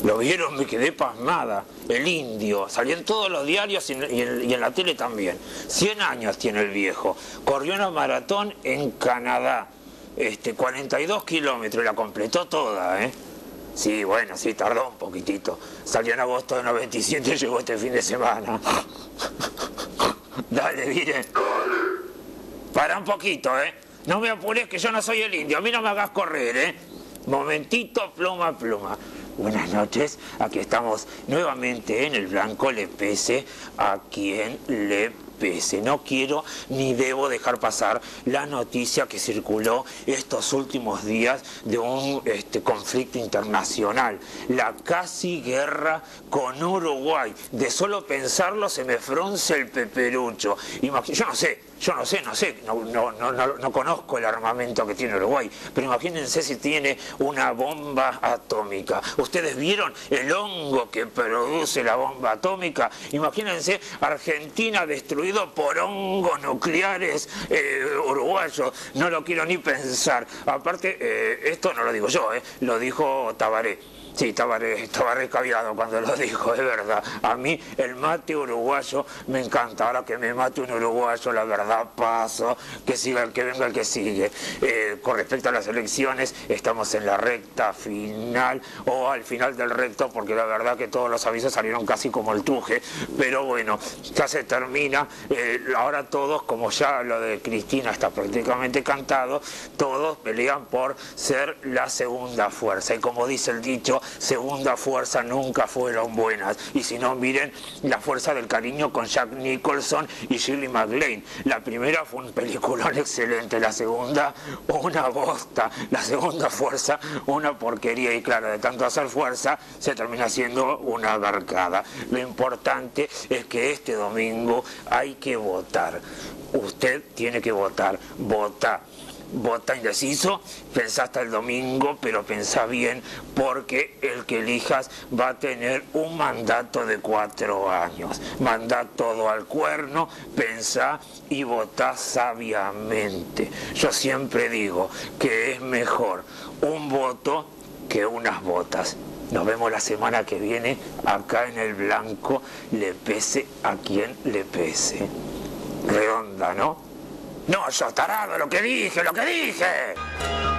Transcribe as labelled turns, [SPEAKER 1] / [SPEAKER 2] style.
[SPEAKER 1] Lo vieron, me quedé pasmada. El indio, salió en todos los diarios y en la tele también. 100 años tiene el viejo. Corrió una maratón en Canadá. 42 kilómetros, la completó toda, ¿eh? Sí, bueno, sí, tardó un poquitito. Salió en agosto de 97 y llegó este fin de semana. Dale, miren. Para un poquito, ¿eh? No me apures que yo no soy el indio. A mí no me hagas correr, ¿eh? Momentito, pluma, pluma. Buenas noches, aquí estamos nuevamente en El Blanco le pese a quien le pese. No quiero ni debo dejar pasar la noticia que circuló estos últimos días de un conflicto internacional, la casi guerra con Uruguay. De solo pensarlo se me frunce el peperucho. Yo no sé, no conozco el armamento que tiene Uruguay, pero imagínense si tiene una bomba atómica. ¿Ustedes vieron el hongo que produce la bomba atómica? Imagínense Argentina destruido por hongos nucleares uruguayos. No lo quiero ni pensar. Aparte, esto no lo digo yo, lo dijo Tabaré. Sí, estaba recaviado cuando lo dijo, es verdad. A mí el mate uruguayo me encanta. Ahora que me mate un uruguayo, la verdad paso, que siga el que venga el que sigue. Con respecto a las elecciones, estamos en la recta final, o al final del recto, porque la verdad que todos los avisos salieron casi como el tuje. Pero bueno, ya se termina. Ahora todos, como ya lo de Cristina está prácticamente cantado, todos pelean por ser la segunda fuerza. Y como dice el dicho, segunda fuerza nunca fueron buenas. Y si no, miren La fuerza del cariño con Jack Nicholson y Shirley MacLaine. La primera fue un peliculón excelente, la segunda una bosta, la segunda fuerza una porquería. Y claro, de tanto hacer fuerza se termina siendo una garcada. Lo importante es que este domingo hay que votar. Usted tiene que votar, vota indeciso, pensá hasta el domingo, pero pensá bien, porque el que elijas va a tener un mandato de 4 años. Mandá todo al cuerno, pensá y votá sabiamente. Yo siempre digo que es mejor un voto que unas botas. Nos vemos la semana que viene acá en El Blanco, le pese a quien le pese. Redonda, ¿no? No, yo tarado, lo que dije.